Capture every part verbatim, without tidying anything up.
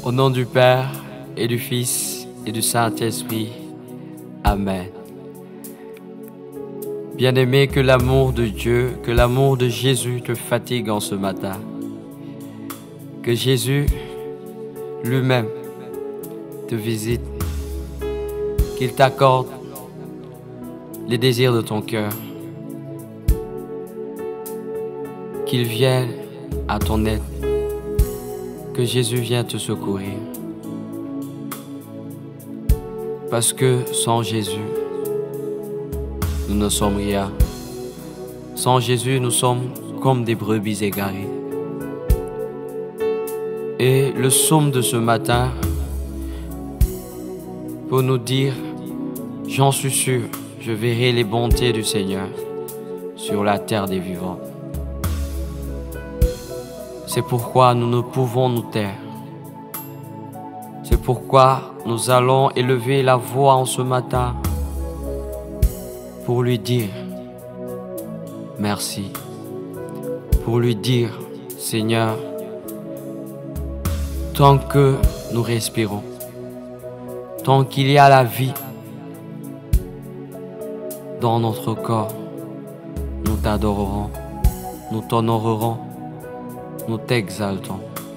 Au nom du Père et du Fils et du Saint-Esprit. Amen. Bien-aimé, que l'amour de Dieu, que l'amour de Jésus te fatigue en ce matin. Que Jésus lui-même te visite, qu'il t'accorde les désirs de ton cœur, qu'il vienne à ton aide, que Jésus vienne te secourir. Parce que sans Jésus, nous ne sommes rien. Sans Jésus, nous sommes comme des brebis égarées. Et le psaume de ce matin pour nous dire, j'en suis sûr, je verrai les bontés du Seigneur sur la terre des vivants. C'est pourquoi nous ne pouvons nous taire. C'est pourquoi nous allons élever la voix en ce matin pour lui dire merci, pour lui dire, Seigneur, tant que nous respirons, tant qu'il y a la vie dans notre corps, nous t'adorerons, nous t'honorerons, nous t'exaltons.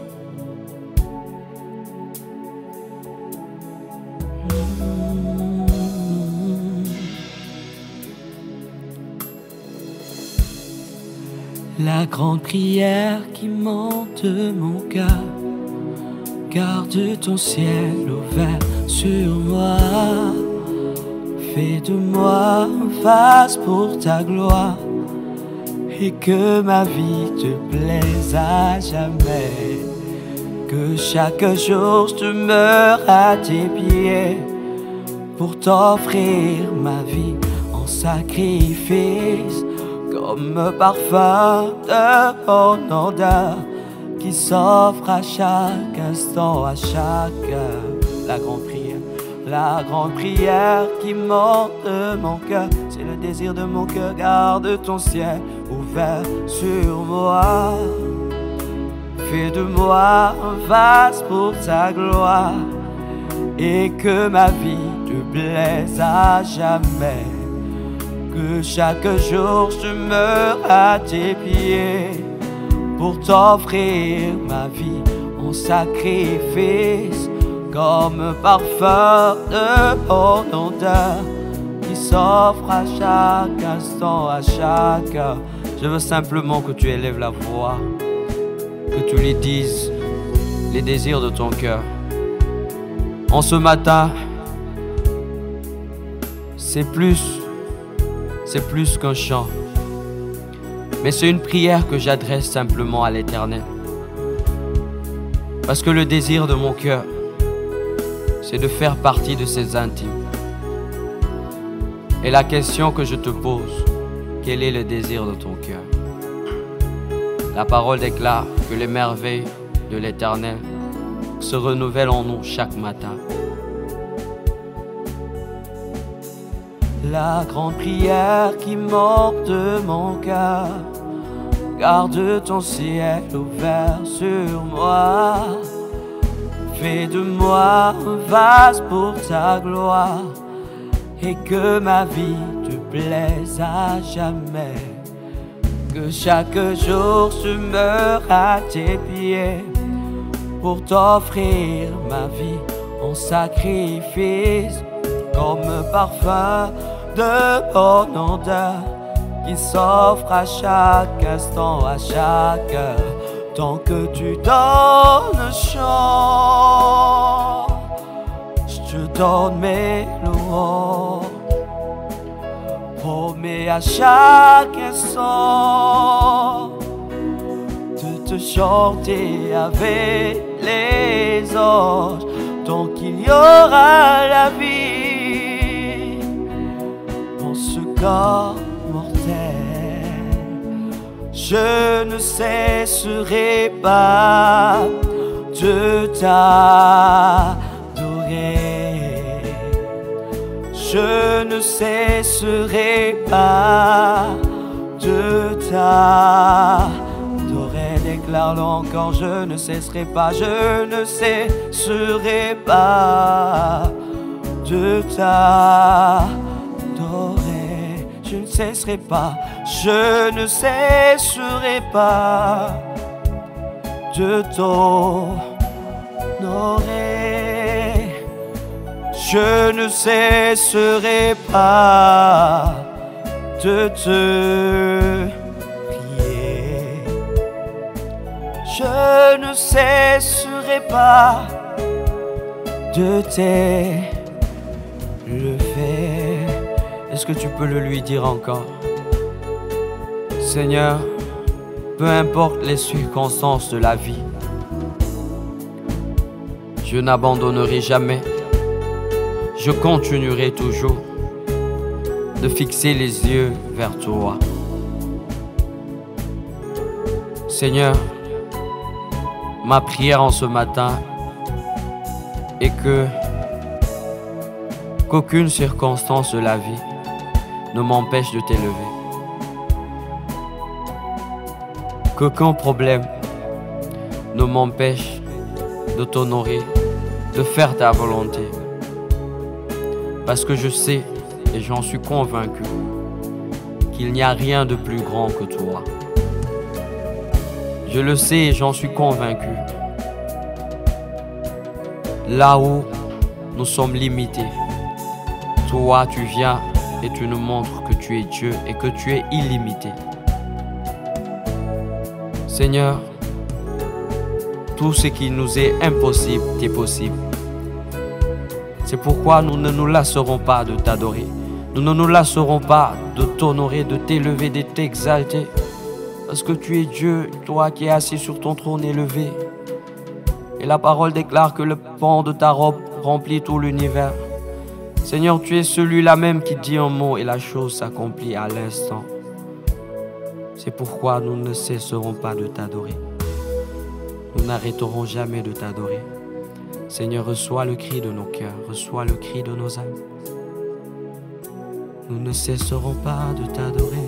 La grande prière qui monte mon cœur, garde ton ciel ouvert sur moi. Fais de moi un vase pour ta gloire, et que ma vie te plaise à jamais. Que chaque jour je demeure à tes pieds pour t'offrir ma vie en sacrifice, comme parfum de bonne odeur qui s'offre à chaque instant, à chaque heure. La grande prière, la grande prière qui monte de mon cœur, c'est le désir de mon cœur. Garde ton ciel ouvert sur moi. Fais de moi un vase pour ta gloire, et que ma vie te plaise à jamais. Que chaque jour je demeure à tes pieds pour t'offrir ma vie en sacrifice, comme parfum de bonne odeur qui s'offre à chaque instant, à chaque heure. Je veux simplement que tu élèves la voix, que tu lui dises les désirs de ton cœur. En ce matin, c'est plus C'est plus qu'un chant, mais c'est une prière que j'adresse simplement à l'Éternel. Parce que le désir de mon cœur, c'est de faire partie de ses intimes. Et la question que je te pose, quel est le désir de ton cœur? La parole déclare que les merveilles de l'Éternel se renouvellent en nous chaque matin. La grande prière qui monte de mon cœur, garde ton ciel ouvert sur moi. Fais de moi un vase pour ta gloire, et que ma vie te plaise à jamais. Que chaque jour je demeure à tes pieds pour t'offrir ma vie en sacrifice, comme parfum de bonne odeur qui s'offre à chaque instant, à chaque heure. Tant que tu donnes un chant, je te donne mes louanges. Promets à chaque instant de te chanter avec les anges, tant qu'il y aura la vie dans ce corps mortel. Je ne cesserai pas de t'adorer. Je ne cesserai pas de t'adorer. Déclare déclare-le encore, je ne cesserai pas, je ne cesserai pas de t'adorer. Je ne cesserai pas, je ne cesserai pas de t'honorer. Je ne cesserai pas de te prier. Je ne cesserai pas de t'élever. Est-ce que tu peux le lui dire encore? Seigneur, peu importe les circonstances de la vie, je n'abandonnerai jamais. Je continuerai toujours de fixer les yeux vers toi. Seigneur, ma prière en ce matin est que qu'aucune circonstance de la vie ne m'empêche de t'élever. Qu'aucun problème ne m'empêche de t'honorer, de faire ta volonté. Parce que je sais et j'en suis convaincu qu'il n'y a rien de plus grand que toi. Je le sais et j'en suis convaincu. Là où nous sommes limités, toi tu viens et tu nous montres que tu es Dieu et que tu es illimité. Seigneur, tout ce qui nous est impossible t'est possible. C'est pourquoi nous ne nous lasserons pas de t'adorer. Nous ne nous lasserons pas de t'honorer, de t'élever, de t'exalter. Parce que tu es Dieu, toi qui es assis sur ton trône élevé. Et la parole déclare que le pan de ta robe remplit tout l'univers. Seigneur, tu es celui-là même qui dit un mot et la chose s'accomplit à l'instant. C'est pourquoi nous ne cesserons pas de t'adorer. Nous n'arrêterons jamais de t'adorer. Seigneur, reçois le cri de nos cœurs, reçois le cri de nos âmes. Nous ne cesserons pas de t'adorer,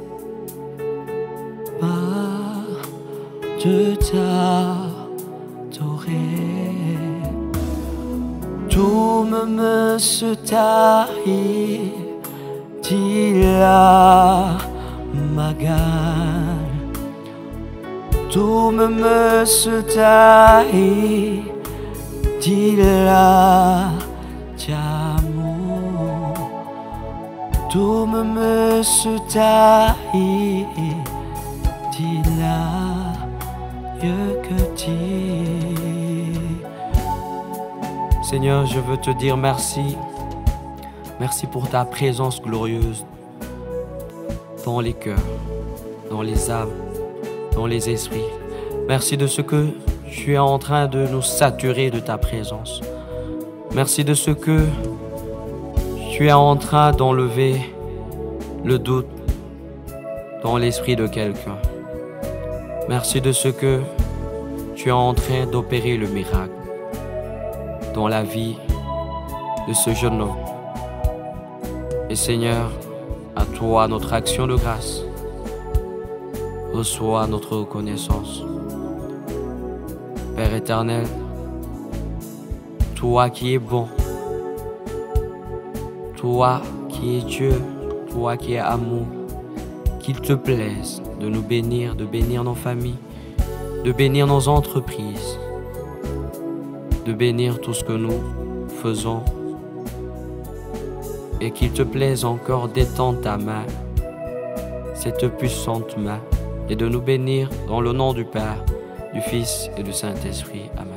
pas de t'adorer. Tout me me se taille, dit la magane. Tout me me se taille, dit la t'amour. Tout me me se taille, dit la mieux que dit. Seigneur, je veux te dire merci. Merci pour ta présence glorieuse dans les cœurs, dans les âmes, dans les esprits. Merci de ce que tu es en train de nous saturer de ta présence. Merci de ce que tu es en train d'enlever le doute dans l'esprit de quelqu'un. Merci de ce que tu es en train d'opérer le miracle dans la vie de ce jeune homme. Et Seigneur, à toi notre action de grâce. Reçois notre reconnaissance. Père éternel, toi qui es bon, toi qui es Dieu, toi qui es amour, qu'il te plaise de nous bénir, de bénir nos familles, de bénir nos entreprises, de bénir tout ce que nous faisons, et qu'il te plaise encore d'étendre ta main, cette puissante main, et de nous bénir dans le nom du Père, du Fils et du Saint-Esprit. Amen.